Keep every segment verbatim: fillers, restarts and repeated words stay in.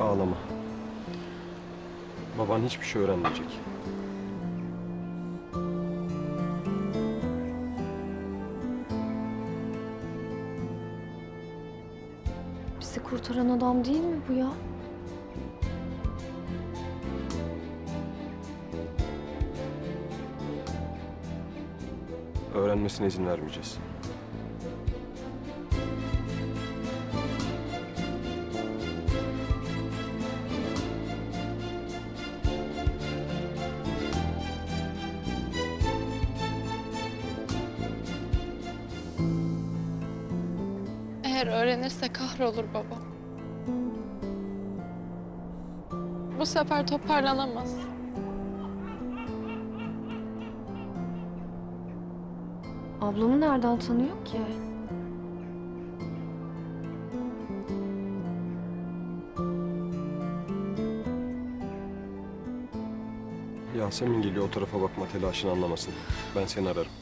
ağlama. Baban hiçbir şey öğrenmeyecek. Bizi kurtaran adam değil mi bu ya? Öğrenmesine izin vermeyeceğiz. Eğer öğrenirse kahrolur baba. Bu sefer toparlanamaz. Ablamı nereden tanıyor ki? Yasemin geliyor, o tarafa bakma, telaşını anlamasın. Ben seni ararım.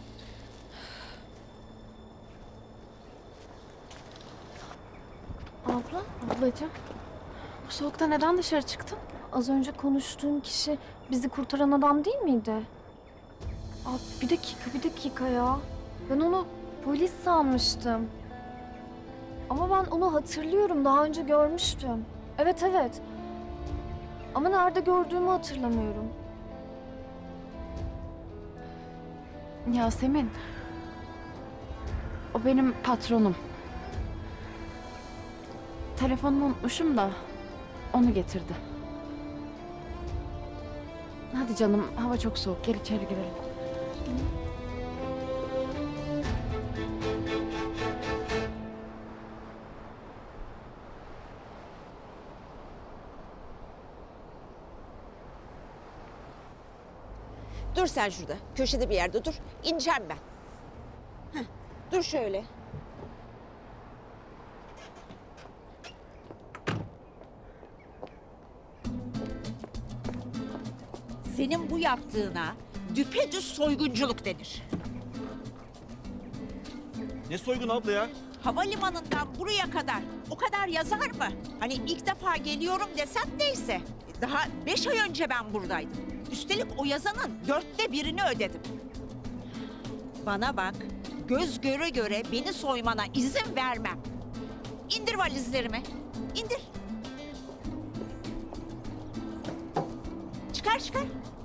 Abla, ablacığım. Bu soğukta neden dışarı çıktın? Az önce konuştuğum kişi bizi kurtaran adam değil miydi? Aa, bir dakika, bir dakika ya. Ben onu polis sanmıştım. Ama ben onu hatırlıyorum, daha önce görmüştüm. Evet, evet. Ama nerede gördüğümü hatırlamıyorum. Yasemin. O benim patronum. Telefonumu unutmuşum da onu getirdi. Hadi canım, hava çok soğuk. Gel içeri girelim. Dur sen şurada, köşede bir yerde dur. İneceğim ben. Heh, dur şöyle. Senin bu yaptığına düpedüz soygunculuk denir. Ne soygun abla ya? Havalimanından buraya kadar o kadar yazar mı? Hani ilk defa geliyorum desem neyse. Daha beş ay önce ben buradaydım. Üstelik o yazanın dörtte birini ödedim. Bana bak, göz göre göre beni soymana izin vermem. İndir valizlerimi, indir. Çıkar çıkar.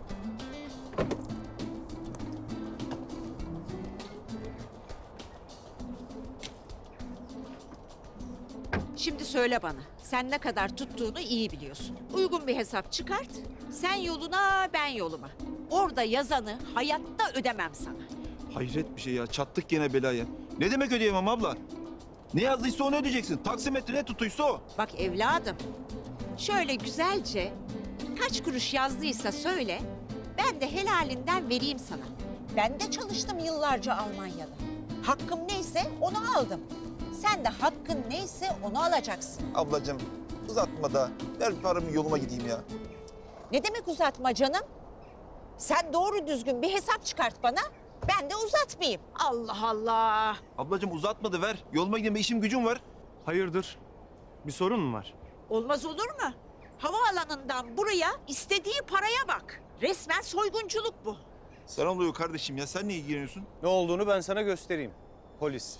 Şimdi söyle bana, sen ne kadar tuttuğunu iyi biliyorsun. Uygun bir hesap çıkart, sen yoluna, ben yoluma. Orada yazanı hayatta ödemem sana. Hayret bir şey ya. Çattık gene belaya. Ne demek ödeyemem abla? Ne yazdıysa onu ödeyeceksin. Taksimetre ne tutuysa o. Bak evladım, şöyle güzelce kaç kuruş yazdıysa söyle, ben de helalinden vereyim sana. Ben de çalıştım yıllarca Almanya'da. Hakkım neyse onu aldım. Sen de hakkın neyse onu alacaksın. Ablacığım uzatma da ver paramı yoluma gideyim ya. Ne demek uzatma canım? Sen doğru düzgün bir hesap çıkart bana, ben de uzatmayayım. Allah Allah! Ablacığım uzatma da ver. Yoluma gideyim, işim gücüm var. Hayırdır? Bir sorun mu var? Olmaz olur mu? Havaalanından buraya istediği paraya bak. Resmen soygunculuk bu. Sana oluyor kardeşim ya. Sen niye ilgileniyorsun? Ne olduğunu ben sana göstereyim. Polis.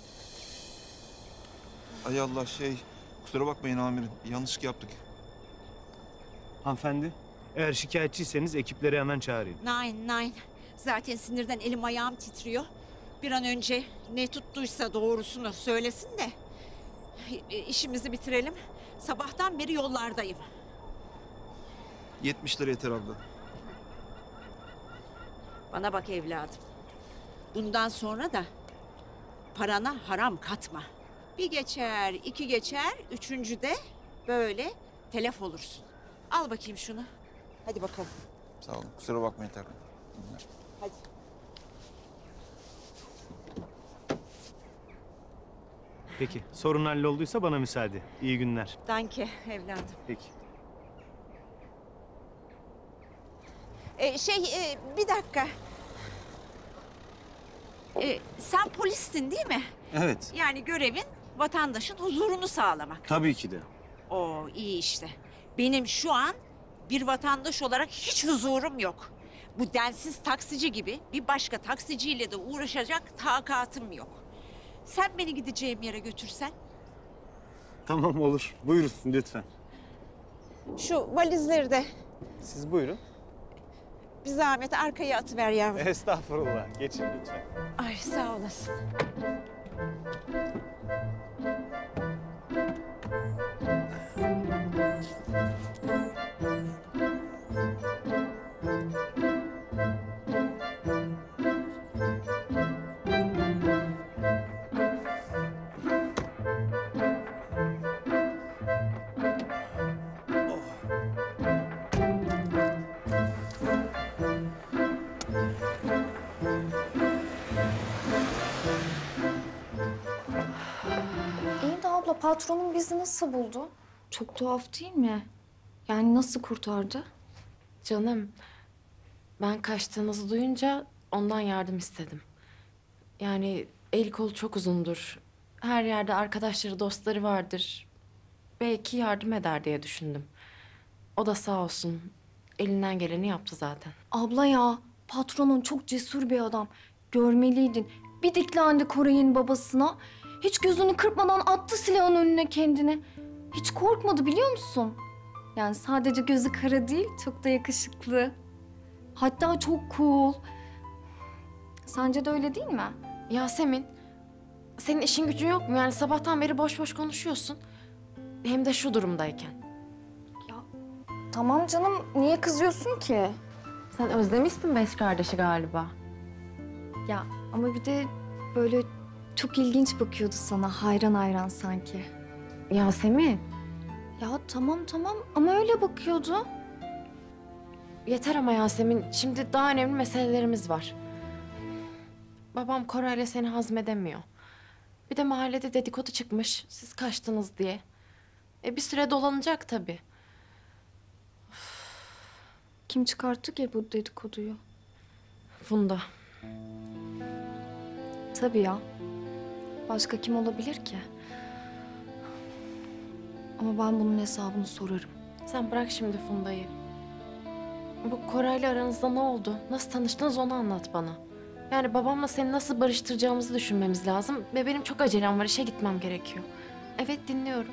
Ay Allah şey. Kusura bakmayın amirim. Yanlışlık yaptık. Hanımefendi, eğer şikayetçiyseniz ekipleri hemen çağırayım. Nine nine. Zaten sinirden elim ayağım titriyor. Bir an önce ne tuttuysa doğrusunu söylesin de işimizi bitirelim. Sabahtan beri yollardayım. yetmiş lira yeter abla. Bana bak evladım. Bundan sonra da parana haram katma. Bir geçer, iki geçer, üçüncüde böyle telef olursun. Al bakayım şunu. Hadi bakalım. Sağ olun. Kusura bakmayın tekrar. Hadi. Peki, sorun hallolduysa bana müsaade. İyi günler. Danke evladım. Peki. Ee, şey, e, bir dakika. Ee, sen polissin değil mi? Evet, Yani görevin vatandaşın huzurunu sağlamak. tabii ki de. Oo, iyi işte. Benim şu an bir vatandaş olarak hiç huzurum yok. Bu densiz taksici gibi bir başka taksiciyle de uğraşacak takatım yok. Sen beni gideceğim yere götürsen. Tamam olur. Buyurun lütfen. Şu valizleri de Siz buyurun. bir zahmet arkaya atıver yavrum. Estağfurullah. Geçin lütfen. Ay sağ olasın. İyi de abla patronun bizi nasıl buldu? Çok tuhaf değil mi? Yani nasıl kurtardı? Canım, ben kaçtığınızı duyunca ondan yardım istedim. Yani el kolu çok uzundur. Her yerde arkadaşları, dostları vardır. Belki yardım eder diye düşündüm. O da sağ olsun elinden geleni yaptı zaten. Abla ya patronun çok cesur bir adam. Görmeliydin. Bir diklendi Koray'ın babasına. Hiç gözünü kırpmadan attı silahın önüne kendini. Hiç korkmadı biliyor musun? Yani sadece gözü kara değil, çok da yakışıklı. Hatta çok cool. Sence de öyle değil mi? Yasemin, senin işin gücün yok mu? Yani sabahtan beri boş boş konuşuyorsun. Hem de şu durumdayken. Tamam canım, niye kızıyorsun ki? Sen özlemişsin beş kardeşi galiba. Ya ama bir de böyle çok ilginç bakıyordu sana, hayran hayran sanki. Yasemin, Ya tamam tamam ama öyle bakıyordu. yeter ama Yasemin. Şimdi daha önemli meselelerimiz var. Babam Koray'la seni hazmedemiyor. Bir de mahallede dedikodu çıkmış, siz kaçtınız diye. E bir süre dolanacak tabii. Kim çıkarttı ki bu dedikoduyu? Funda. Tabii ya. Başka kim olabilir ki? Ama ben bunun hesabını sorarım. Sen bırak şimdi Funda'yı. Bu Koray'la aranızda ne oldu? Nasıl tanıştınız onu anlat bana. Yani babamla seni nasıl barıştıracağımızı düşünmemiz lazım. Ve benim çok acelem var, işe gitmem gerekiyor. Evet, dinliyorum.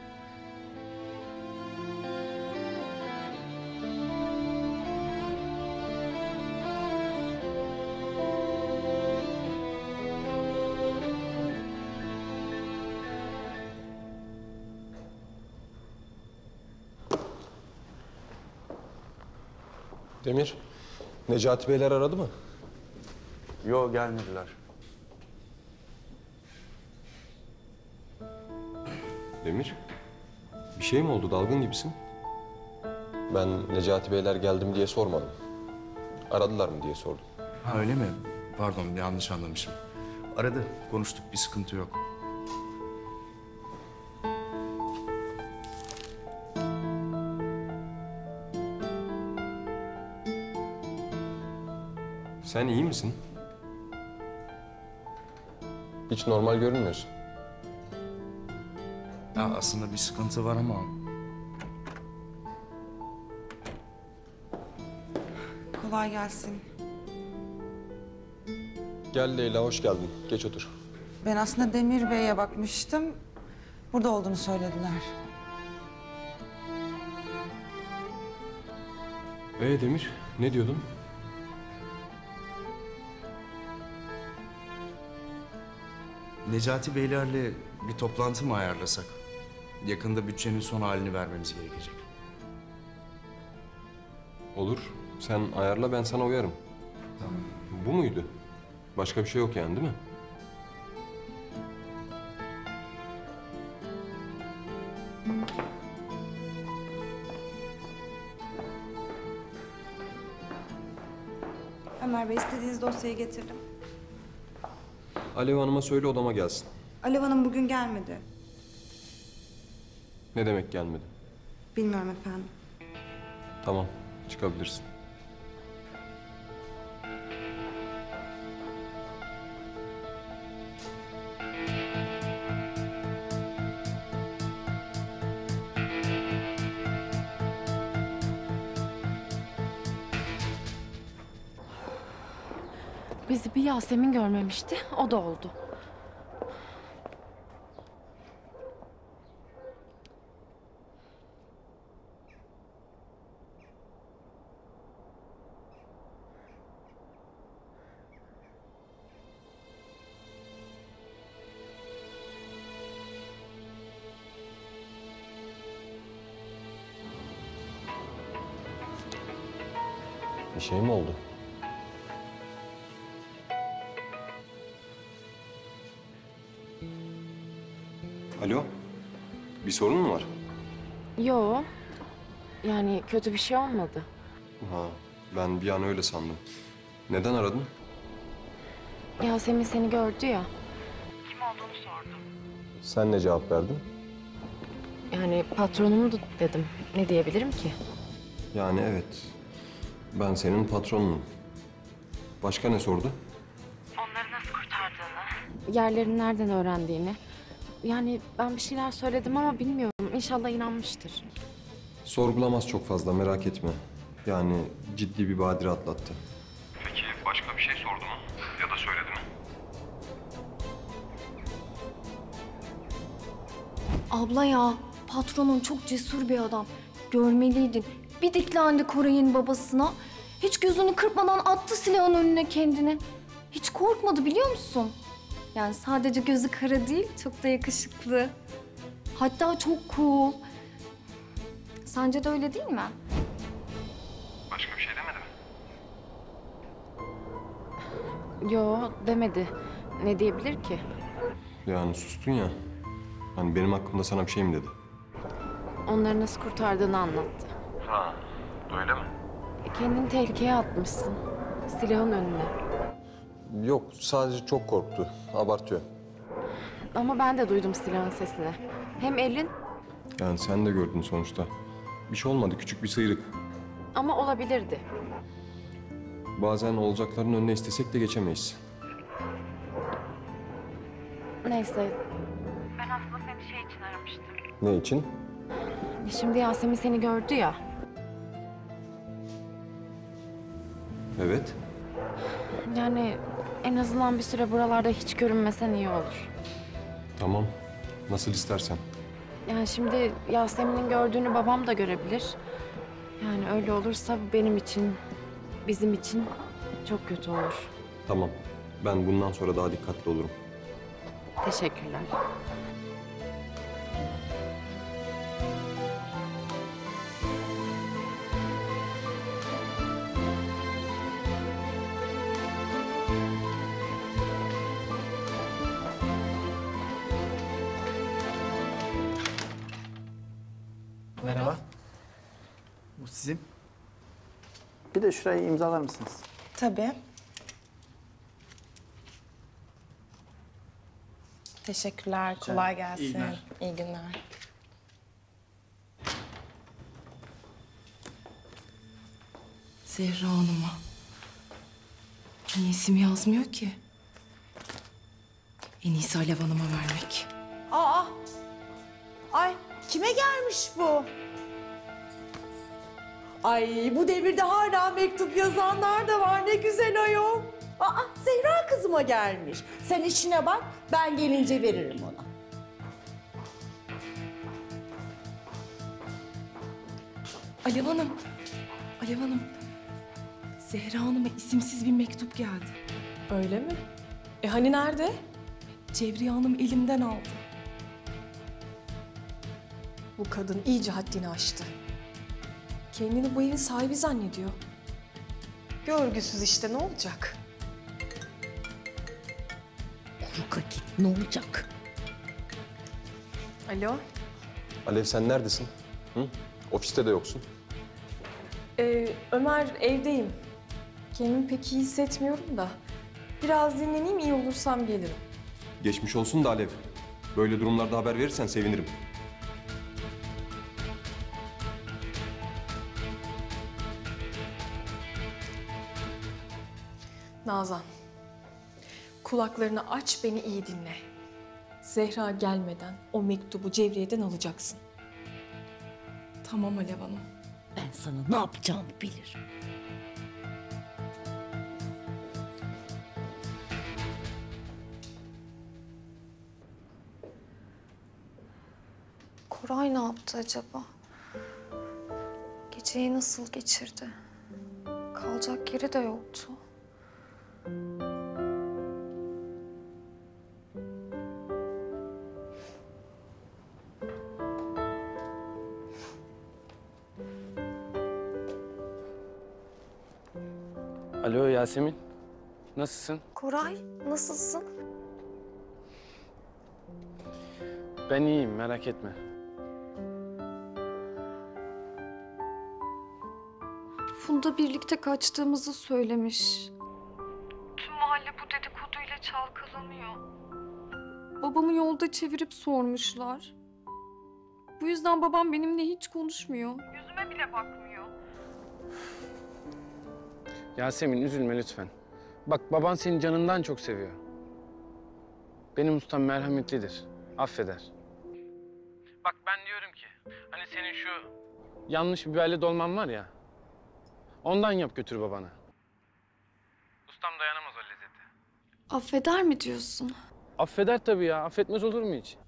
Demir, Necati Beyler aradı mı? Yo, gelmediler. Demir, bir şey mi oldu? Dalgın gibisin. Ben Necati Beyler geldim diye sormadım. Aradılar mı diye sordum. Ha öyle mi? Pardon, yanlış anlamışım. Aradı, konuştuk, bir sıkıntı yok. Sen iyi misin? Hiç normal görünmüyorsun. Ya aslında bir sıkıntı var ama... Kolay gelsin. Gel Leyla, hoş geldin. Geç otur. Ben aslında Demir Bey'e bakmıştım. Burada olduğunu söylediler. Ee Demir, ne diyordun? Necati Beylerle bir toplantı mı ayarlasak? Yakında bütçenin son halini vermemiz gerekecek. Olur. Sen ayarla, ben sana uyarım. Tamam. Bu muydu? Başka bir şey yok yani, değil mi? Ömer Bey, istediğiniz dosyayı getirdim. Alev Hanım'a söyle, odama gelsin. Alev Hanım bugün gelmedi. Ne demek gelmedi? Bilmiyorum efendim. Tamam, çıkabilirsin. Bizi bir Yasemin görmemişti, o da oldu. Bir şey mi oldu? Alo? Bir sorun mu var? Yo, yani kötü bir şey olmadı. Ha, ben bir an öyle sandım. Neden aradın? Yasemin seni gördü ya. Sen ne cevap verdin? Yani patronumdu dedim. Ne diyebilirim ki? Yani evet. Ben senin patronunum. Başka ne sordu? Yerlerini nereden öğrendiğini. Yani ben bir şeyler söyledim ama bilmiyorum. İnşallah inanmıştır. Sorgulamaz çok fazla, merak etme. Yani ciddi bir badire atlattı. Peki başka bir şey sordu mu? Ya da söyledi mi? Abla ya, patronun çok cesur bir adam. Görmeliydin. Bir diklendi Koray'ın babasına. Hiç gözünü kırpmadan attı silahın önüne kendini. Hiç korkmadı biliyor musun? Yani sadece gözü kara değil, çok da yakışıklı. Hatta çok cool. Sence de öyle değil mi? Başka bir şey demedi mi? Yo, demedi. Ne diyebilir ki? Yani sustun ya. Hani benim hakkımda sana bir şey mi dedi? Onları nasıl kurtardığını anlattı. Ha, öyle mi? Kendini tehlikeye atmışsın. Silahın önüne. Yok, sadece çok korktu. Abartıyor. Ama ben de duydum silahın sesini. Hem elin Yani sen de gördün sonuçta. Bir şey olmadı, küçük bir sıyrık. ama olabilirdi. Bazen olacakların önüne istesek de geçemeyiz. Neyse. Ne için? Şimdi Yasemin seni gördü ya. Evet. Yani en azından bir süre buralarda hiç görünmesen iyi olur. Tamam. Nasıl istersen. Yani şimdi Yasemin'in gördüğünü babam da görebilir. Yani öyle olursa benim için, bizim için çok kötü olur. Tamam. Ben bundan sonra daha dikkatli olurum. Teşekkürler. Merhaba. Bu sizin. Bir de şurayı imzalar mısınız? Tabii. Teşekkürler. Kolay gelsin. İyi günler. İyi günler. Zehra Hanım'a. Niye isim yazmıyor ki? En iyisi Alev Hanım'a vermek. Aa! Ay kime gelmiş bu? Ay bu devirde hala mektup yazanlar da var. Ne güzel ayol. Aa Zehra kızıma gelmiş. Sen işine bak, ben gelince veririm ona. Alev Hanım. Alev Hanım. Zehra Hanım'a isimsiz bir mektup geldi. Öyle mi? E hani nerede? Cevriye Hanım elimden aldı. Bu kadın iyice haddini aştı. Kendini bu evin sahibi zannediyor. Görgüsüz işte, ne olacak? Kuruka git, ne olacak? Alo? Alev sen neredesin? Hı? Ofiste de yoksun. Ee, Ömer, evdeyim. Kendimi pek iyi hissetmiyorum da. Biraz dinleneyim, iyi olursam gelirim. Geçmiş olsun da Alev. Böyle durumlarda haber verirsen sevinirim. Nazan, kulaklarını aç, beni iyi dinle. Zehra gelmeden o mektubu Cevriye'den alacaksın. Tamam Alev Hanım. Ben sana ne yapacağımı bilirim. Koray ne yaptı acaba? Geceyi nasıl geçirdi? Kalacak yeri de yoktu. Alo Yasemin. Nasılsın? Koray, nasılsın? Ben iyiyim, merak etme. Funda birlikte kaçtığımızı söylemiş. Tüm mahalle bu dedikoduyla çalkalanıyor. Babamı yolda çevirip sormuşlar. Bu yüzden babam benimle hiç konuşmuyor. Yüzüme bile bakmıyor. Yasemin üzülme lütfen. Bak baban seni canından çok seviyor. Benim ustam merhametlidir, affeder. Bak ben diyorum ki, hani senin şu yanlış biberli dolman var ya, ondan yap götür babana. Ustam dayanamaz o lezzete. Affeder mi diyorsun? Affeder tabii ya, affetmez olur mu hiç?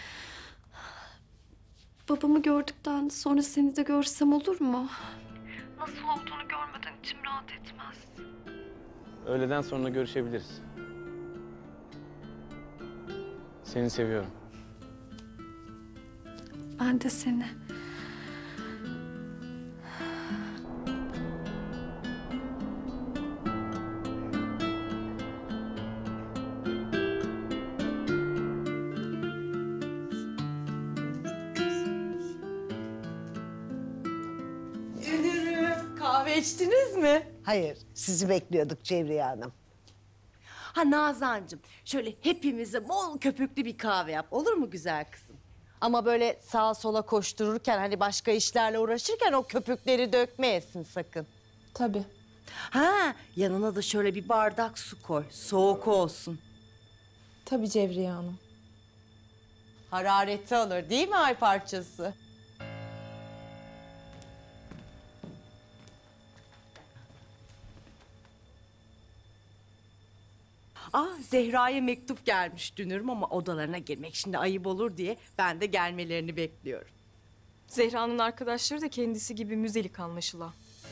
Babamı gördükten sonra seni de görsem olur mu? Nasıl olduğunu görmeden içim rahat etmez. Öğleden sonra görüşebiliriz. Seni seviyorum. Ben de seni. Dünürüm, kahve içtiniz mi? Hayır, sizi bekliyorduk Cevriye Hanım. Ha Nazancığım, şöyle hepimize bol köpüklü bir kahve yap. Olur mu güzel kızım? Ama böyle sağa sola koştururken, hani başka işlerle uğraşırken o köpükleri dökmeyesin sakın. Tabii. Ha, yanına da şöyle bir bardak su koy. Soğuk olsun. Tabii Cevriye Hanım. Harareti alır değil mi ay parçası? Ah, Zehra'ya mektup gelmiş dünürüm ama odalarına girmek şimdi ayıp olur diye ben de gelmelerini bekliyorum. Zehra'nın arkadaşları da kendisi gibi müzelik anlaşılan.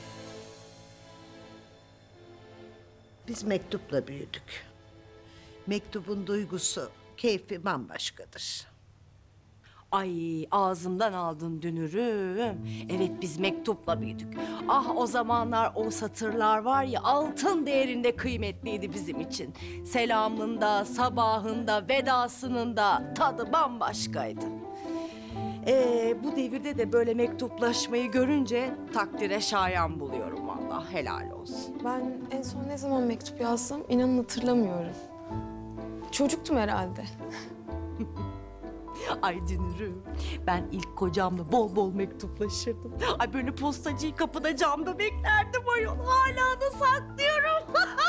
Biz mektupla büyüdük. Mektubun duygusu, keyfi bambaşkadır. Ay ağzımdan aldın dünürüm. Evet biz mektupla büyüdük. Ah o zamanlar o satırlar var ya altın değerinde kıymetliydi bizim için. Selamında, sabahında, vedasının da tadı bambaşkaydı. Ee, bu devirde de böyle mektuplaşmayı görünce takdire şayan buluyorum vallahi helal olsun. Ben en son ne zaman mektup yazdım inanın hatırlamıyorum. Çocuktum herhalde. Ay dünürüm, ben ilk kocamla bol bol mektuplaşırdım. Ay böyle postacıyı kapıda camda beklerdim ayol. Hala da saklıyorum.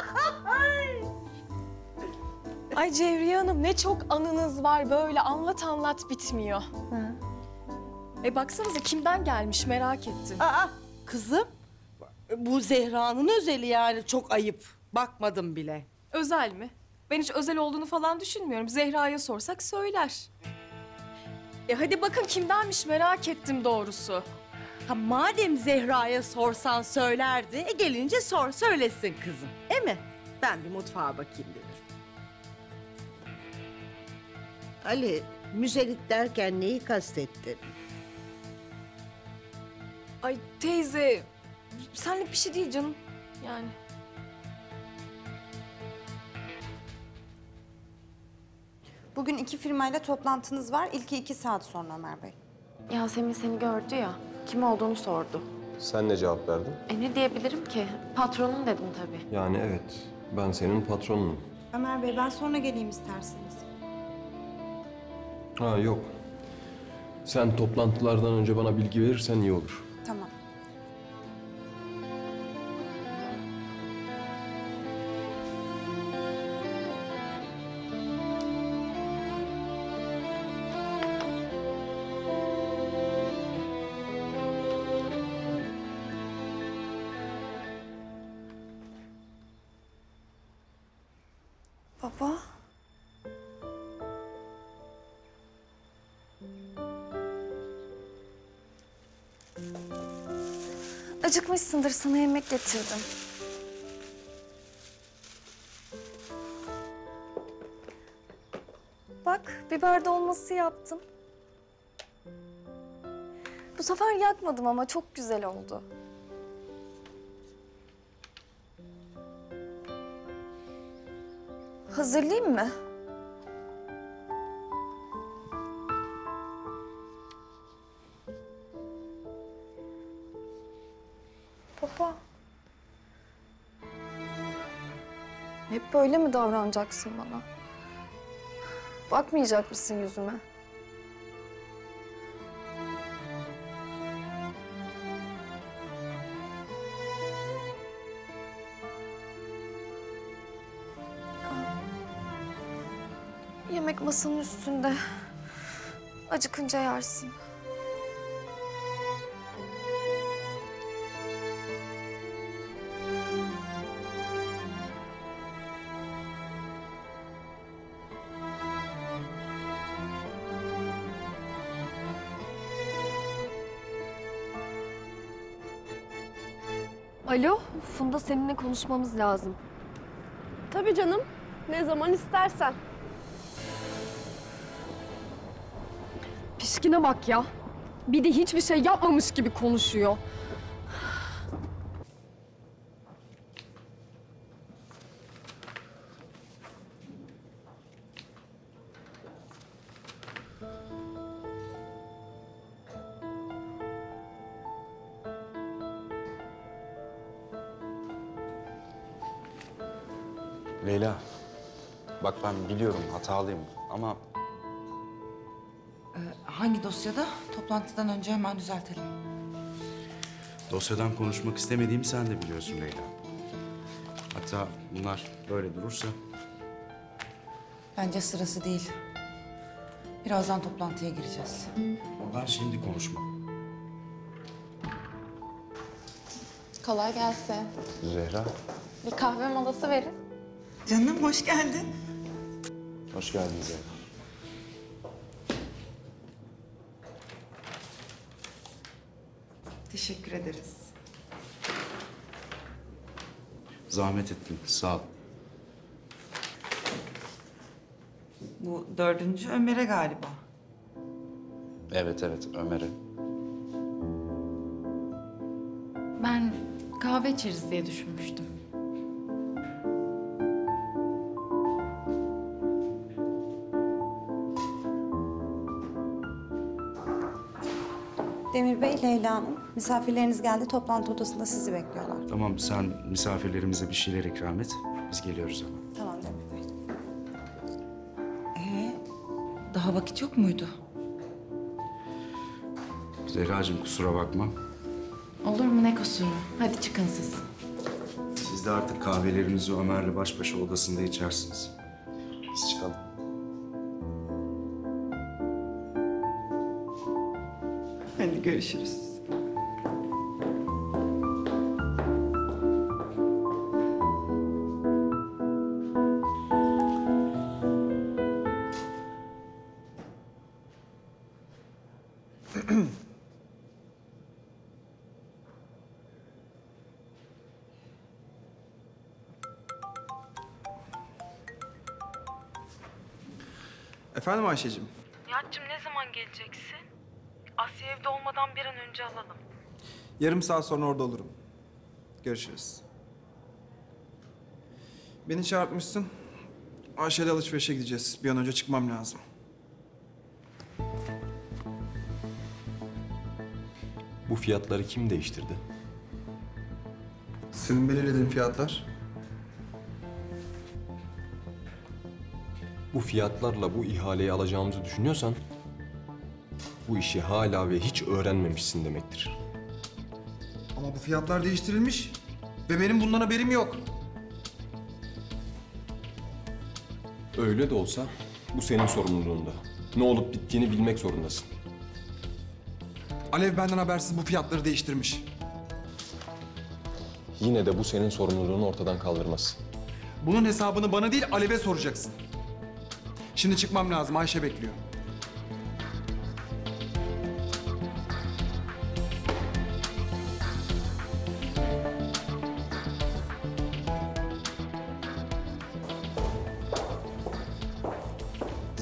Ay Cevriye Hanım ne çok anınız var böyle anlat anlat bitmiyor. E baksanıza kimden gelmiş merak ettim. Aa kızım, bu Zehra'nın özeli yani çok ayıp. Bakmadım bile. Özel mi? Ben hiç özel olduğunu falan düşünmüyorum. Zehra'ya sorsak söyler. E hadi bakın kimdenmiş merak ettim doğrusu. Ha madem Zehra'ya sorsan söylerdi, e gelince sor söylesin kızım. Değil mi? Ben bir mutfağa bakayım dedim. Ali, müzelik derken neyi kastettin? Ay teyze, senlik bir şey değil canım. Yani. Bugün iki firmayla toplantınız var. İlki iki saat sonra Ömer Bey. Yasemin seni gördü ya, kim olduğunu sordu. Sen ne cevap verdin? E ne diyebilirim ki? Patronum dedim tabii. Yani evet, ben senin patronunum. Ömer Bey ben sonra geleyim isterseniz. Ha yok. Sen toplantılardan önce bana bilgi verirsen iyi olur. Tamam. Baba. Acıkmışsındır, sana yemek getirdim. Bak, biber dolması yaptım. Bu sefer yakmadım ama çok güzel oldu. Hazırlayayım mı? Baba. Hep böyle mi davranacaksın bana? Bakmayacak mısın yüzüme? Yemek masanın üstünde. Acıkınca yersin. Alo, Funda, seninle konuşmamız lazım. Tabii canım. Ne zaman istersen. Pişkine bak ya. Bir de hiçbir şey yapmamış gibi konuşuyor. Leyla, bak ben biliyorum hatalıyım ama... Ee, hangi dosyada? Toplantıdan önce hemen düzeltelim. Dosyadan konuşmak istemediğimi sen de biliyorsun Leyla. Hatta bunlar böyle durursa... Bence sırası değil. Birazdan toplantıya gireceğiz. Ondan şimdi konuşma. Kolay gelsin. Zehra. Bir kahve molası verin. Canım hoş geldin. Hoş geldin Zehra. Teşekkür ederiz. Zahmet ettin, sağ ol. Bu dördüncü Ömer'e galiba. Evet, evet, Ömer'e. Ben kahve içeriz diye düşünmüştüm. Demir Bey, Leyla Hanım. Misafirleriniz geldi. Toplantı odasında sizi bekliyorlar. Tamam, sen misafirlerimize bir şeyler ikram et. Biz geliyoruz hemen. Tamam Demir Bey. Ee, daha vakit yok muydu? Zehracığım kusura bakma. Olur mu, ne kusuru? Hadi çıkın siz. Siz de artık kahvelerinizi Ömer'le baş başa odasında içersiniz. Biz çıkalım. Hadi görüşürüz. Efendim Ayşe'cim? Nihat'cığım ne zaman geleceksin? Asya evde olmadan bir an önce alalım. Yarım saat sonra orada olurum. Görüşürüz. Beni çağırtmışsın. Ayşe'yle alışverişe gideceğiz. Bir an önce çıkmam lazım. Bu fiyatları kim değiştirdi? Senin belirlediğin fiyatlar. Bu fiyatlarla bu ihaleyi alacağımızı düşünüyorsan... bu işi hala ve hiç öğrenmemişsin demektir. Ama bu fiyatlar değiştirilmiş. Ve benim bundan haberim yok. Öyle de olsa bu senin sorumluluğunda. Ne olup bittiğini bilmek zorundasın. Alev benden habersiz bu fiyatları değiştirmiş. Yine de bu senin sorumluluğunu ortadan kaldırmaz. Bunun hesabını bana değil Alev'e soracaksın. Şimdi çıkmam lazım. Ayşe bekliyor.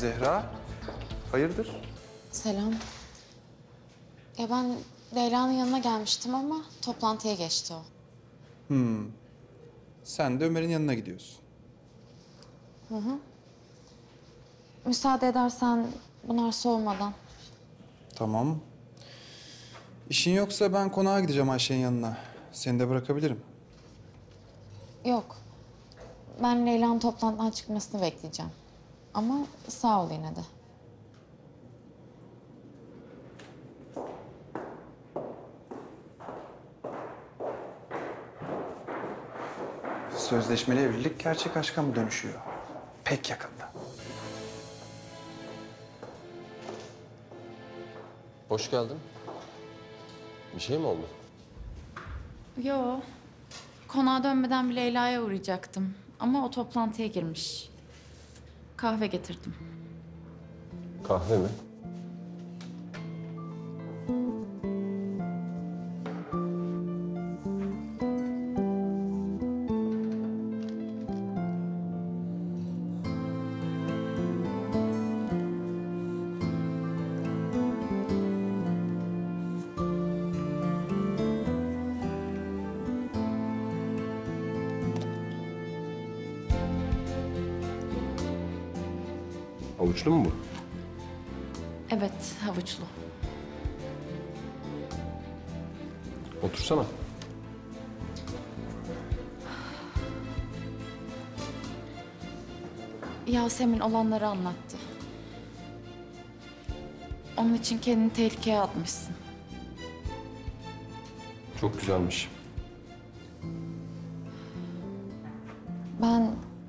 Zehra. Hayırdır? Selam. Ya ben Leyla'nın yanına gelmiştim ama toplantıya geçti o. Hmm. Sen de Ömer'in yanına gidiyorsun. Hı hı. Müsaade edersen bunlar soğumadan. Tamam. İşin yoksa ben konağa gideceğim Ayşe'nin yanına. Seni de bırakabilirim. Yok. Ben Leyla'nın toplantıdan çıkmasını bekleyeceğim. Ama sağ ol yine de. Sözleşmeli evlilik gerçek aşka mı dönüşüyor? Pek yakında. Hoş geldin. Bir şey mi oldu? Yo. Konağa dönmeden bir Leyla'ya uğrayacaktım. Ama o toplantıya girmiş. Kahve getirdim. Kahve mi? Havuçlu mu bu? Evet, havuçlu. Otursana. Yasemin olanları anlattı. Onun için kendini tehlikeye atmışsın. Çok güzelmiş. Ben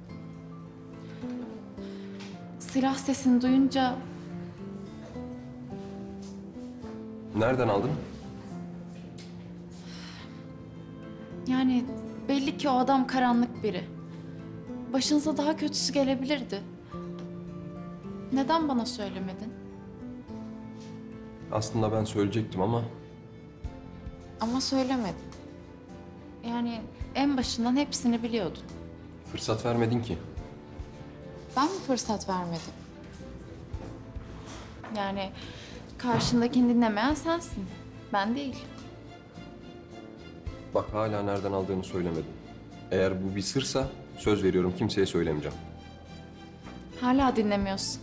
silah sesini duyunca Nereden aldın? yani belli ki o adam karanlık biri. Başınıza daha kötüsü gelebilirdi. Neden bana söylemedin? Aslında ben söyleyecektim ama Ama söylemedin. Yani en başından hepsini biliyordun. fırsat vermedin ki. Ben mi fırsat vermedim? Yani karşındakini dinlemeyen sensin. Ben değil. Bak hala nereden aldığını söylemedin. Eğer bu bir sırsa söz veriyorum kimseye söylemeyeceğim. Hala dinlemiyorsun.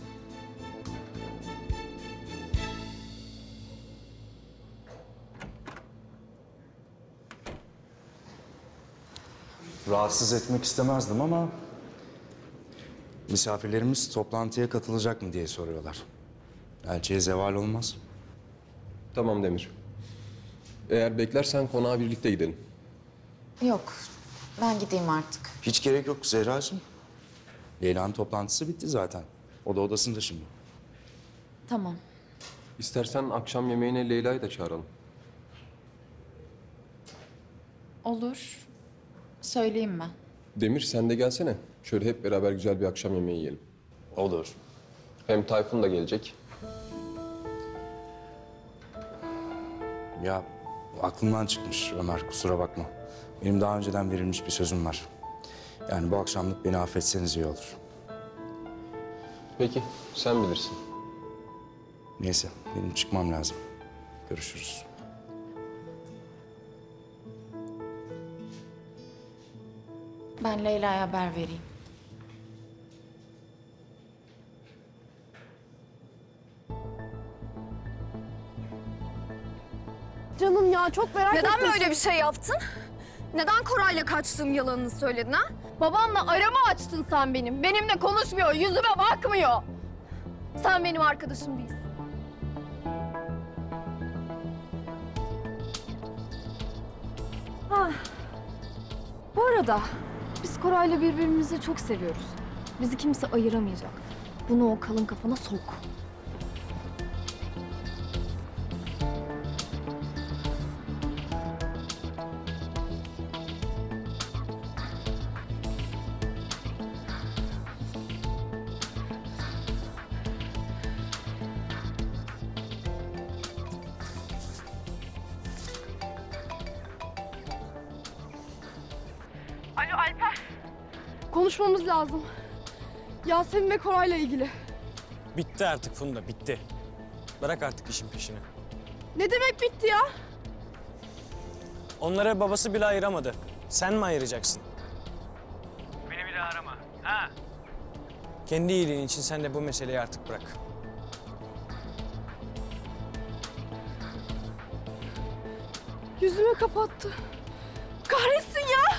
Rahatsız etmek istemezdim ama... misafirlerimiz toplantıya katılacak mı diye soruyorlar. Elçiye zeval olmaz. Tamam Demir. Eğer beklersen konağa birlikte gidelim. Yok. Ben gideyim artık. Hiç gerek yok Zehracığım. Leyla'nın toplantısı bitti zaten. O da odasında şimdi. Tamam. İstersen akşam yemeğine Leyla'yı da çağıralım. Olur. Söyleyeyim ben. Demir sen de gelsene. Şöyle hep beraber güzel bir akşam yemeği yiyelim. Olur. Hem Tayfun da gelecek. Ya aklımdan çıkmış Ömer, kusura bakma. Benim daha önceden verilmiş bir sözüm var. Yani bu akşamlık beni affetseniz iyi olur. Peki, sen bilirsin. Neyse, benim çıkmam lazım. Görüşürüz. Ben Leyla'ya haber vereyim. Canım ya çok merak ettim. Neden böyle bir şey yaptın? Neden Koray'la kaçtığım yalanını söyledin ha? Babanla arama açtın sen benim. Benimle konuşmuyor, yüzüme bakmıyor. Sen benim arkadaşım değilsin. Ah. Bu arada biz Koray'la birbirimizi çok seviyoruz. Bizi kimse ayıramayacak. Bunu o kalın kafana sok. Alo Alper. Konuşmamız lazım. Yasemin ve Koray'la ilgili. Bitti artık Funda, bitti. Bırak artık işin peşini. Ne demek bitti ya? Onlara babası bile ayıramadı. Sen mi ayıracaksın? Beni bir daha arama. Ha? Kendi iyiliğin için sen de bu meseleyi artık bırak. Yüzüme kapattı. Kahretsin ya!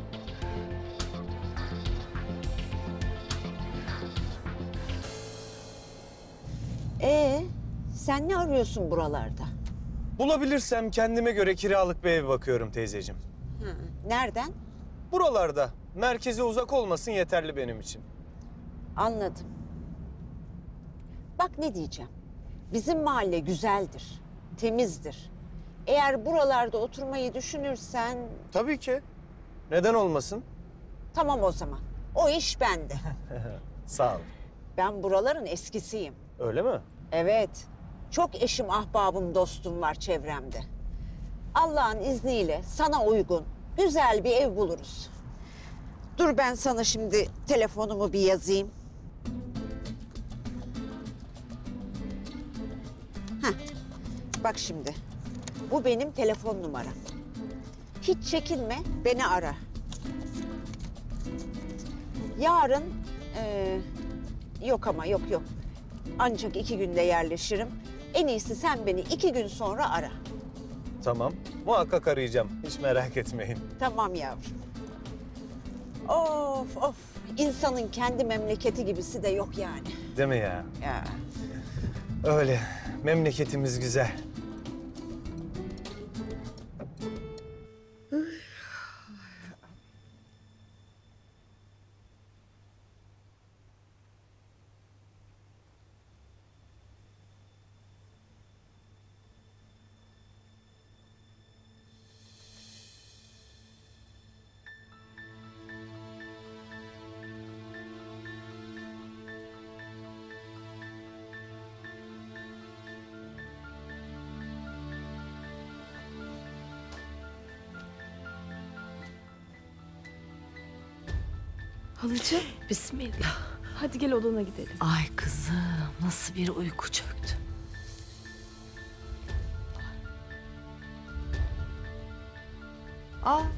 Ee, sen ne arıyorsun buralarda? Bulabilirsem kendime göre kiralık bir ev bakıyorum teyzeciğim. Hı, nereden? Buralarda. Merkeze uzak olmasın yeterli benim için. Anladım. Bak ne diyeceğim. Bizim mahalle güzeldir, temizdir. Eğer buralarda oturmayı düşünürsen... Tabii ki. Neden olmasın? Tamam o zaman. O iş bende. Sağ ol. Ben buraların eskisiyim. Öyle mi? Evet. Çok eşim, ahbabım, dostum var çevremde. Allah'ın izniyle sana uygun, güzel bir ev buluruz. Dur ben sana şimdi telefonumu bir yazayım. Heh. Bak şimdi. Bu benim telefon numaram. Hiç çekinme, beni ara. Yarın... E, yok ama yok yok. Ancak iki günde yerleşirim. En iyisi sen beni iki gün sonra ara. Tamam. Muhakkak arayacağım. Hiç merak etmeyin. Tamam yavrum. Of of. İnsanın kendi memleketi gibisi de yok yani. Değil mi ya? Ya. Öyle. Memleketimiz güzel. Halacığım. Bismillah. Hadi gel odana gidelim. Ay kızım nasıl bir uyku çöktü. Aa.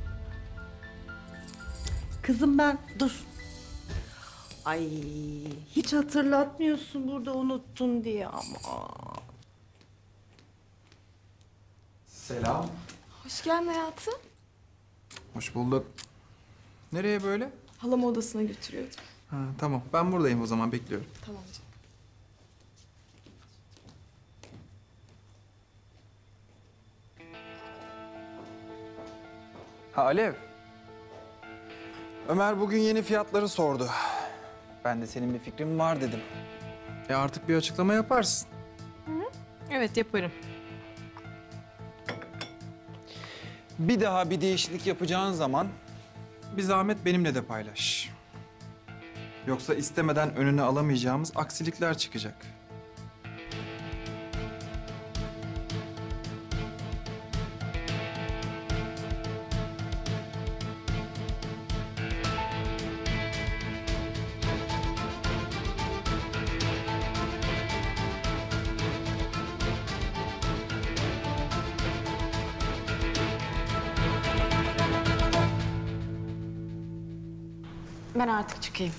Kızım ben dur. Ay hiç hatırlatmıyorsun burada unuttun diye ama. Selam. Hoş geldin hayatım. Hoş bulduk. Nereye böyle? Halam odasına götürüyordum. Ha, tamam. Ben buradayım o zaman. Bekliyorum. Tamam canım. Ha Alev. Ömer bugün yeni fiyatları sordu. Ben de senin bir fikrin var dedim. E artık bir açıklama yaparsın. Evet yaparım. Bir daha bir değişiklik yapacağın zaman bir zahmet benimle de paylaş. Yoksa istemeden önüne alamayacağımız aksilikler çıkacak. Ben artık çıkayım.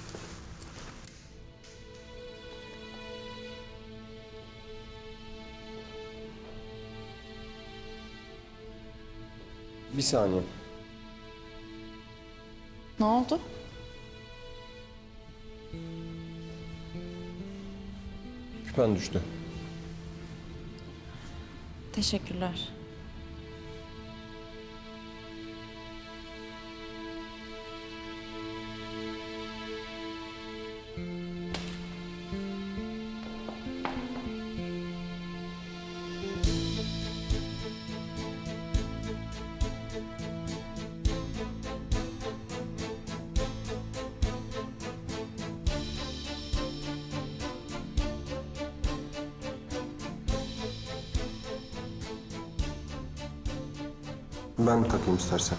Bir saniye. Ne oldu? Küpen düştü. Teşekkürler. Ben takayım istersen.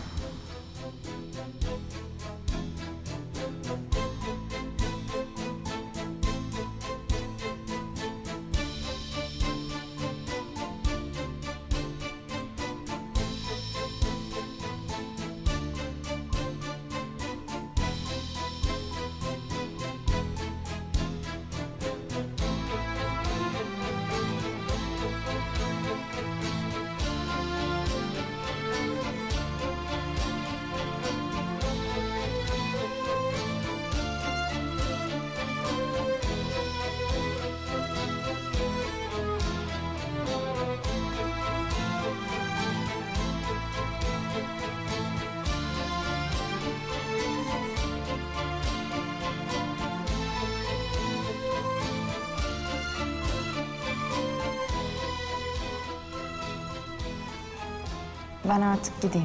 Ben artık gideyim.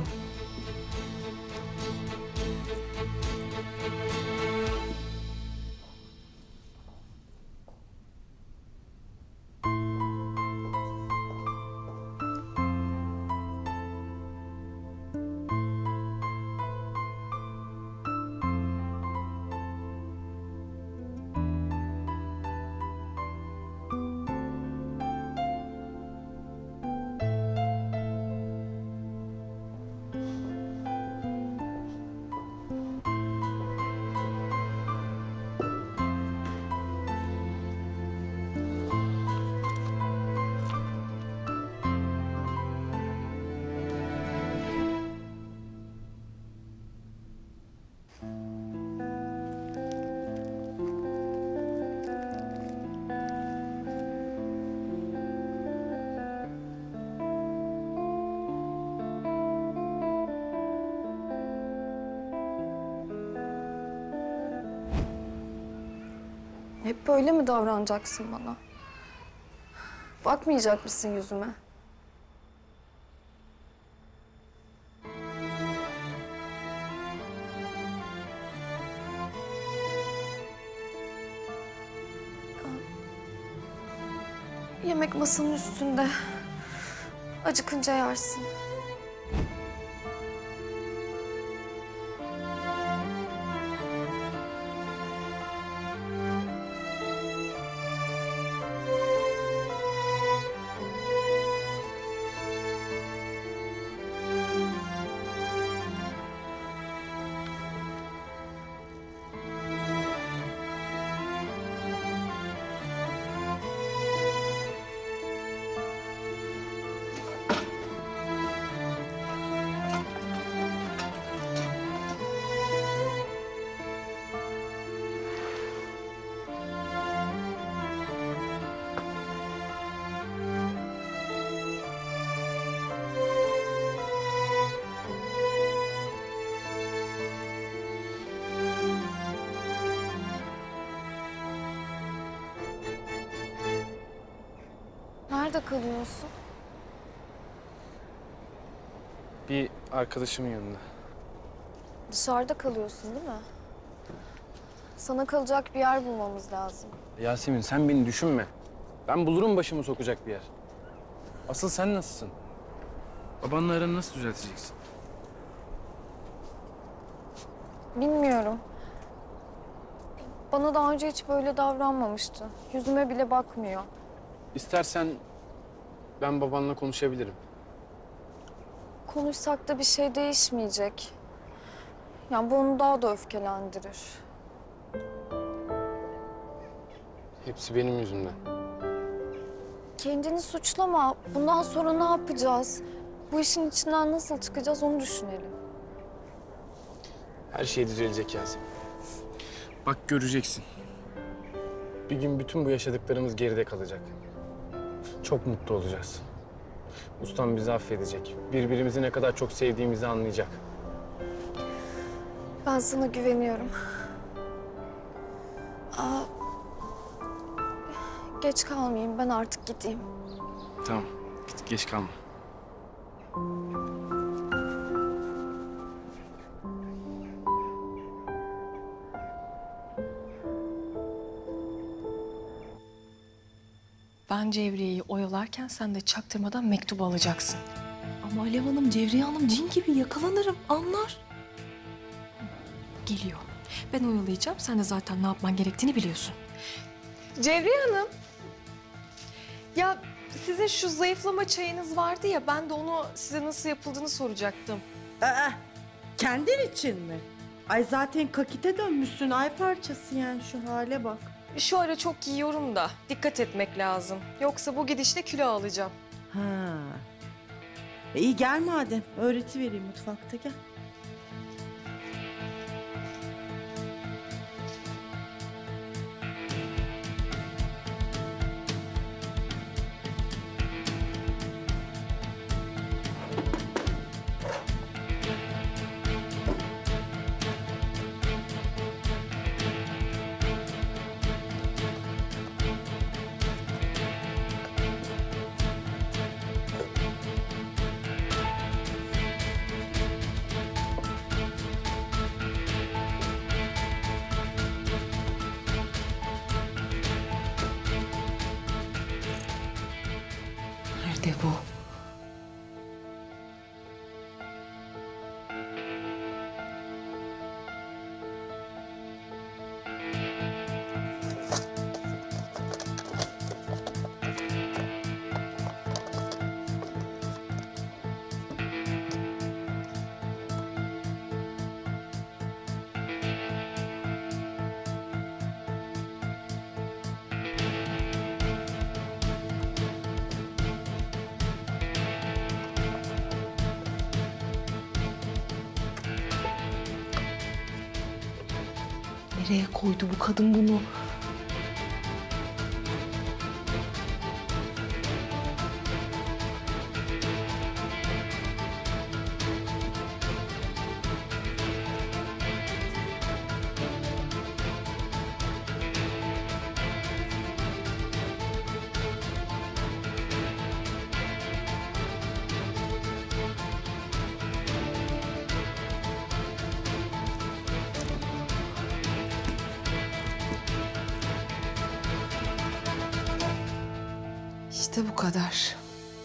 Hep böyle mi davranacaksın bana? Bakmayacak mısın yüzüme? Yemek masanın üstünde. Acıkınca yersin. Nerede kalıyorsun? Bir arkadaşımın yanında. Dışarıda kalıyorsun değil mi? Sana kalacak bir yer bulmamız lazım. Yasemin sen beni düşünme. Ben bulurum başımı sokacak bir yer. Asıl sen nasılsın? Babanla aranı nasıl düzelteceksin? Bilmiyorum. Bana daha önce hiç böyle davranmamıştı. Yüzüme bile bakmıyor. İstersen ben babanla konuşabilirim. Konuşsak da bir şey değişmeyecek. Yani bu onu daha da öfkelendirir. Hepsi benim yüzümden. Kendini suçlama. Bundan sonra ne yapacağız? Bu işin içinden nasıl çıkacağız onu düşünelim. Her şey düzelecek Yasemin. Bak göreceksin. Bir gün bütün bu yaşadıklarımız geride kalacak. Çok mutlu olacağız. Ustam bizi affedecek. Birbirimizi ne kadar çok sevdiğimizi anlayacak. Ben sana güveniyorum. Aa, geç kalmayayım. Ben artık gideyim. Tamam. Git, geç kalma. Ben Cevriye'yi oyalarken sen de çaktırmadan mektubu alacaksın. Ama Alev Hanım, Cevriye Hanım cin gibi yakalanırım, anlar. Geliyor. Ben oyalayacağım, sen de zaten ne yapman gerektiğini biliyorsun. Cevriye Hanım. Ya sizin şu zayıflama çayınız vardı ya, ben de onu size nasıl yapıldığını soracaktım. Aa, kendin için mi? Ay zaten kakite dönmüşsün, ay parçası yani, şu hale bak. Şu ara çok yiyorum da dikkat etmek lazım. Yoksa bu gidişle kilo alacağım. Ha. E iyi gel madem, öğretivereyim mutfakta, gel. İşte bu. Nereye koydu bu kadın bunu? İşte bu kadar.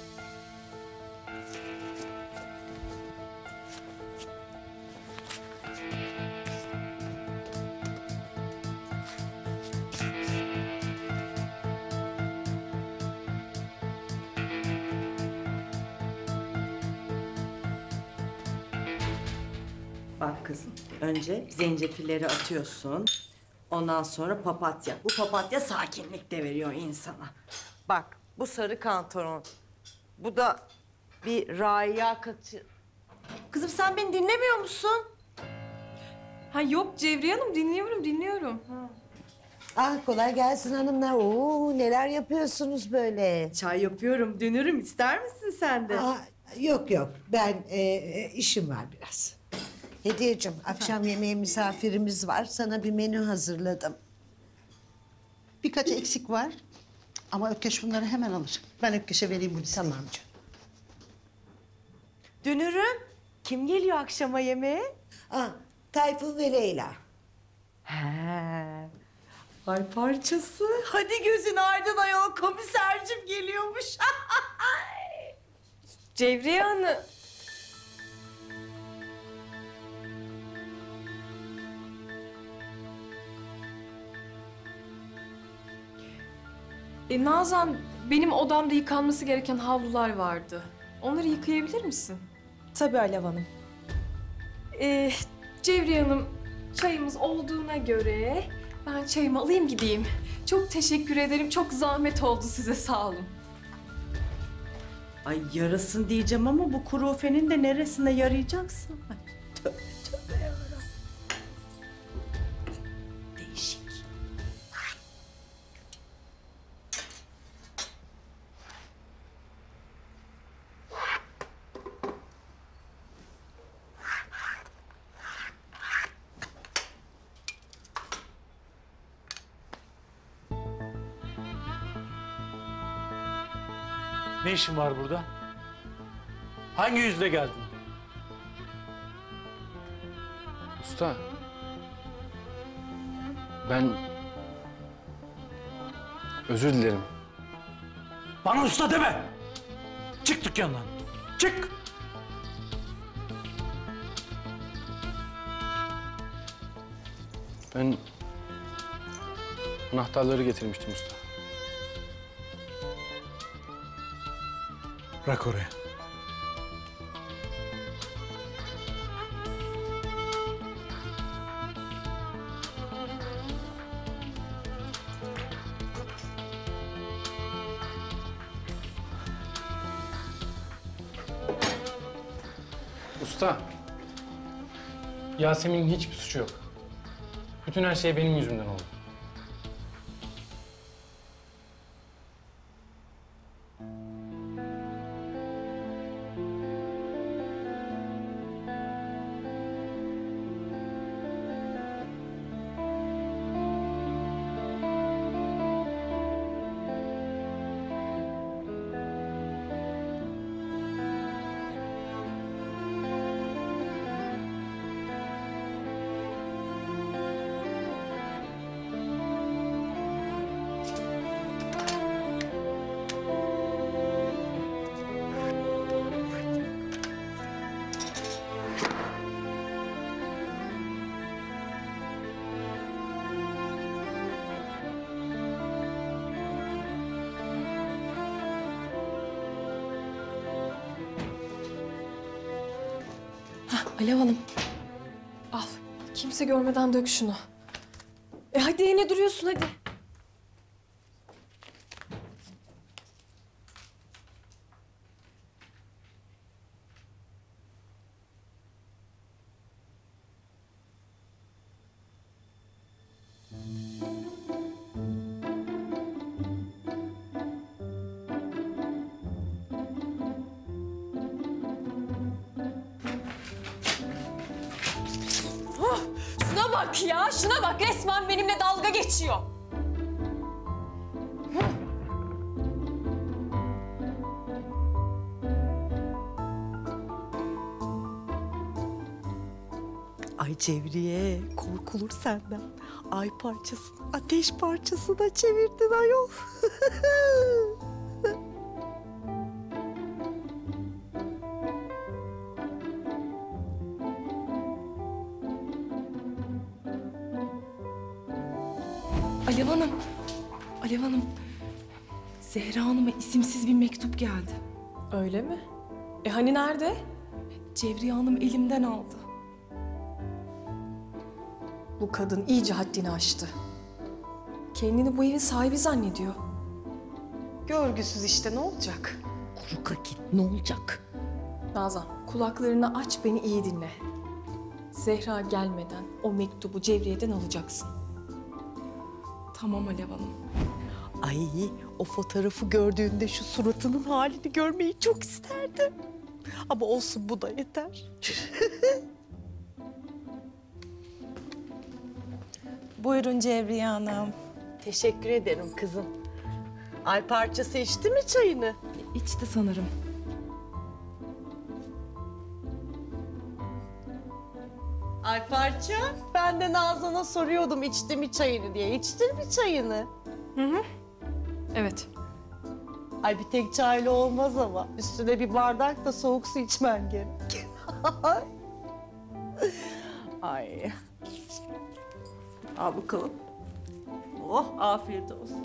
Bak kızım, önce zencefilleri atıyorsun. Ondan sonra papatya. Bu papatya sakinlik de veriyor insana. Bak, bu sarı kantaron. Bu da bir raiya katı. Kızım sen beni dinlemiyor musun? Ha yok Cevriye Hanım, dinliyorum, dinliyorum. Ah kolay gelsin hanımlar. Oo neler yapıyorsunuz böyle? Çay yapıyorum, dönürüm. İster misin sen de? Aa, yok yok, ben e, e, işim var biraz. Hediyeciğim, akşam yemeğe misafirimiz var. Sana bir menü hazırladım. Birkaç eksik var. Ama Ökkeş bunları hemen alır. Ben Ökkeş'e vereyim bu listeyi. Tamam canım. Dönürüm. Kim geliyor akşama yemeğe? Aa, Tayfun ve Leyla. He. Ay parçası. Hadi gözün aydın ayol, komisercim geliyormuş. Cevriye Hanım. E, Nazan, benim odamda yıkanması gereken havlular vardı. Onları yıkayabilir misin? Tabii Alev Hanım. Ee, Cevriye Hanım, çayımız olduğuna göre ben çayımı alayım gideyim. Çok teşekkür ederim. Çok zahmet oldu size, sağ olun. Ay yarasın diyeceğim ama bu kuru ofenin de neresine yarayacaksın? Ay, tövbe tövbe yarabbim. Değişik. Ne işin var burada? Hangi yüzle geldin? Usta. Ben... Özür dilerim. Bana usta deme! Çık dükkandan. Çık! Ben... Anahtarları getirmiştim usta. Bırak oraya. Usta. Yasemin'in hiçbir suçu yok. Bütün her şey benim yüzümden oldu. Alev Hanım. Al. Kimse görmeden dök şunu. E hadi yine duruyorsun hadi. Oh, şuna bak ya, şuna bak. Resmen benimle dalga geçiyor. Ay Cevriye, korkulur senden. Ay parçasını, ateş parçasına çevirdin ayol. Alev Hanım, Alev Hanım. Zehra Hanım'a isimsiz bir mektup geldi. Öyle mi? E hani nerede? Cevriye Hanım elimden aldı. Bu kadın iyice haddini aştı. Kendini bu evin sahibi zannediyor. Görgüsüz işte, ne olacak? Kuruka git, ne olacak? Nazan, kulaklarını aç, beni iyi dinle. Zehra gelmeden o mektubu Cevriye'den alacaksın. Tamam Alev Hanım. Ay o fotoğrafı gördüğünde şu suratının halini görmeyi çok isterdim. Ama olsun, bu da yeter. Buyurun Cevriye Hanım. Teşekkür ederim kızım. Ay parçası içti mi çayını? İçti sanırım. Ay parça, ben de Nazan'a soruyordum içti mi çayını diye. İçtin mi çayını? Hı hı. Evet. Ay bir tek çayla olmaz ama. Üstüne bir bardak da soğuk su içmen gerek. Ay. Al bakalım. Oh, afiyet olsun.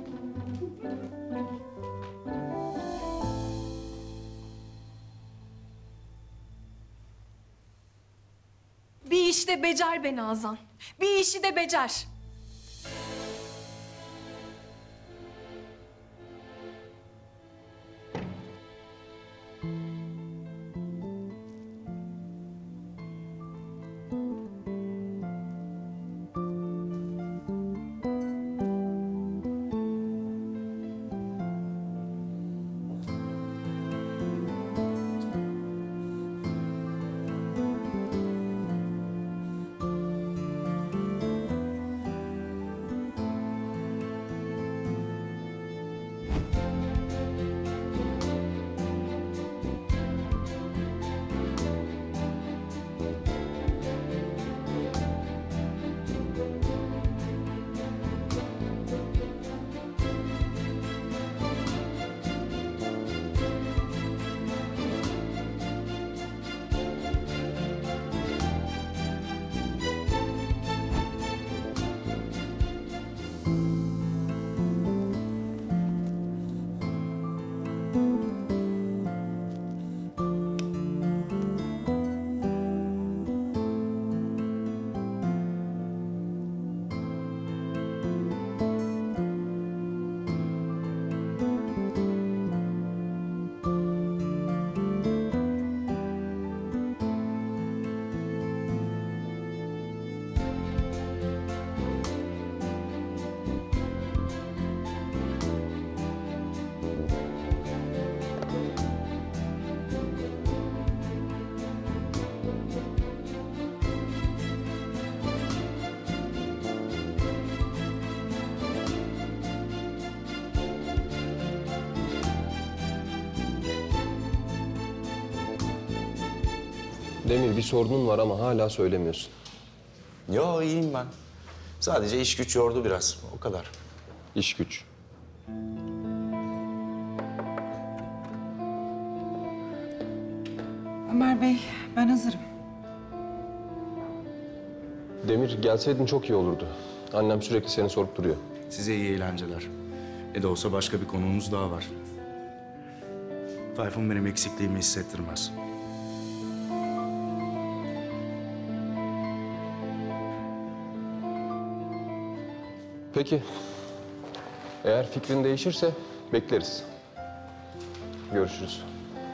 Bir işte becer be Nazan. Bir işi de becer. Demir, bir sorunun var ama hala söylemiyorsun. Yo, iyiyim ben. Sadece iş güç yordu biraz, o kadar. İş güç. Ömer Bey, ben hazırım. Demir, gelseydin çok iyi olurdu. Annem sürekli seni sorup duruyor. Size iyi eğlenceler. Ne de olsa başka bir konuğumuz daha var. Tayfun benim eksikliğimi hissettirmez. Peki. Eğer fikrin değişirse bekleriz. Görüşürüz.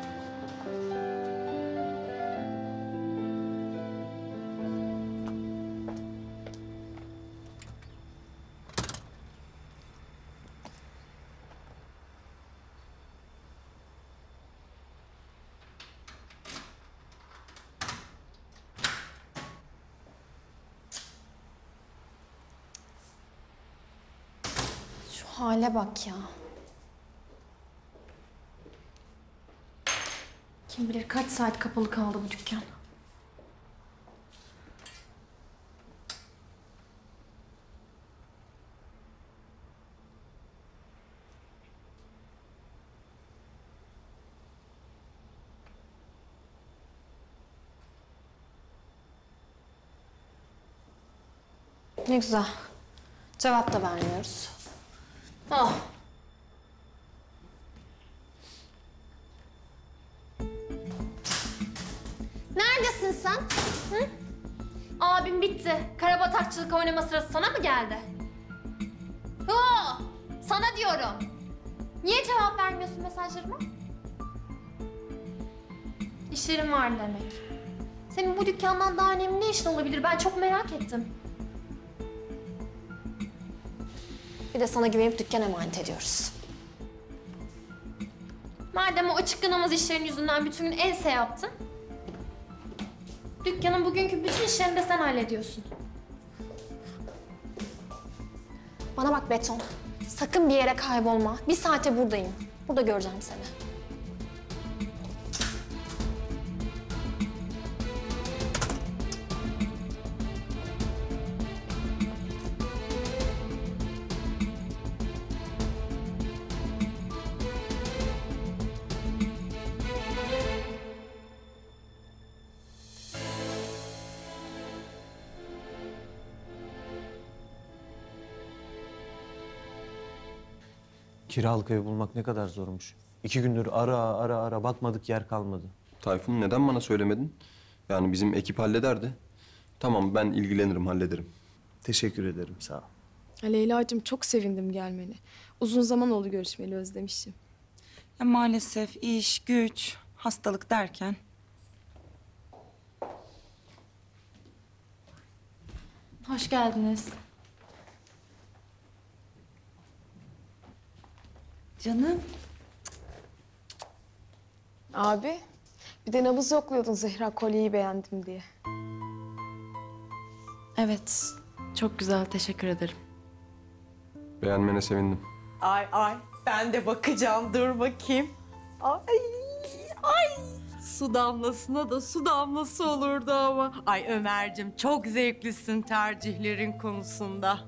Şu hale bak ya. Kim bilir kaç saat kapalı kaldı bu dükkan. Ne güzel. Cevap da vermiyoruz. Ah. Neredesin sen? Hı? Abim bitti. Karabatakçılık oynama sırası sana mı geldi? Hı, sana diyorum. Niye cevap vermiyorsun mesajlarıma? İşlerim var demek. Senin bu dükkandan daha önemli ne işin olabilir? Ben çok merak ettim. Bir de sana güvenip dükkan emanet ediyoruz. Madem o açıklanamaz işlerin yüzünden bütün gün ense yaptın, dükkanın bugünkü bütün işlerini de sen hallediyorsun. Bana bak Beton. Sakın bir yere kaybolma. Bir saate buradayım. Burada göreceğim seni. Kiralık ev bulmak ne kadar zormuş. İki gündür ara ara ara bakmadık, yer kalmadı. Tayfun, neden bana söylemedin? Yani bizim ekip hallederdi. Tamam, ben ilgilenirim, hallederim. Teşekkür ederim, sağ ol. Leyla'cığım çok sevindim gelmeni. Uzun zaman oldu görüşmeli, özlemişim. Ya maalesef iş, güç, hastalık derken. Hoş geldiniz. Canım. Abi, bir de nabız yokluyordun Zehra kolyeyi beğendim diye. Evet, çok güzel, teşekkür ederim. Beğenmene sevindim. Ay ay ben de bakacağım dur bakayım. Ay ay su damlasına da su damlası olurdu ama. Ay Ömer'cim çok zevklisin tercihlerin konusunda.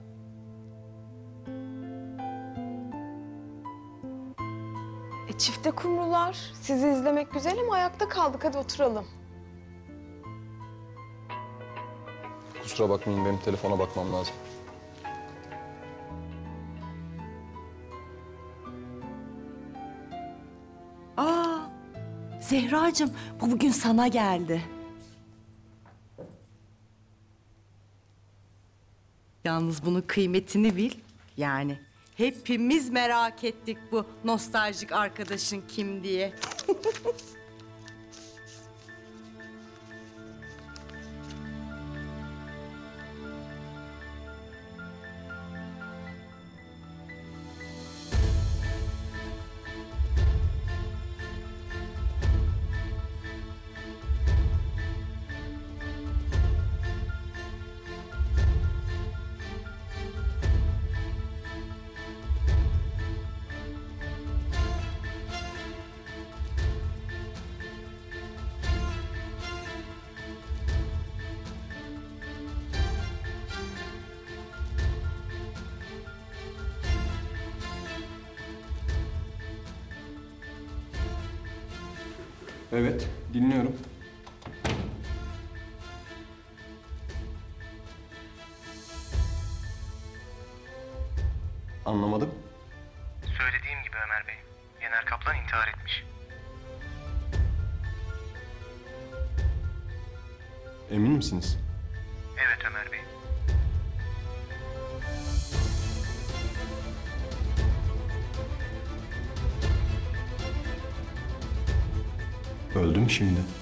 E çifte kumrular. Sizi izlemek güzel ama ayakta kaldık. Hadi oturalım. Kusura bakmayın, benim telefona bakmam lazım. Aa Zehracığım bu bugün sana geldi. Yalnız bunun kıymetini bil. Yani hepimiz merak ettik bu nostaljik arkadaşın kim diye. Evet, dinliyorum. Anlamadım. Söylediğim gibi Ömer Bey, Yener Kaplan intihar etmiş. Emin misiniz? Evet Ömer Bey. Öldüm şimdi.